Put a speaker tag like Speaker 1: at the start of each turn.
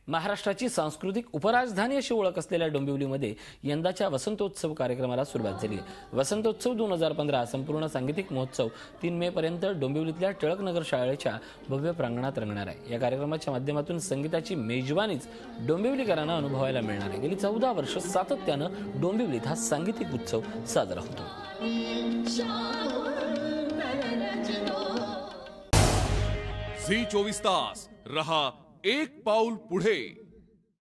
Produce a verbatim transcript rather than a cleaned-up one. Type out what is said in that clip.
Speaker 1: महाराष्ट्राची सांस्कृतिक उपराजधानी अशी ओळख असलेल्या डोंबिवलीमध्ये यंदाच्या वसंतोत्सव कार्यक्रमाला सुरुवात झाली आहे। वसंतोत्सव दोन हजार पंधरा संपूर्ण सांगीतिक महोत्सव तीन मे पर्यंत डोंबिवलीतल्या टिळकनगर शाळेच्या भव्य प्रांगणात रंगणार आहे। या कार्यक्रमाच्या माध्यमातून संगीताची मेजवानीच डोंबिवलीकरांना अनुभवायला मिळणार आहे। गेली चौदा वर्ष सातत्यानं डोंबिवलीत हा सांगीतिक उत्सव साजरा होतो।
Speaker 2: झी चोवीस तास रहा एक पाऊल पुढे।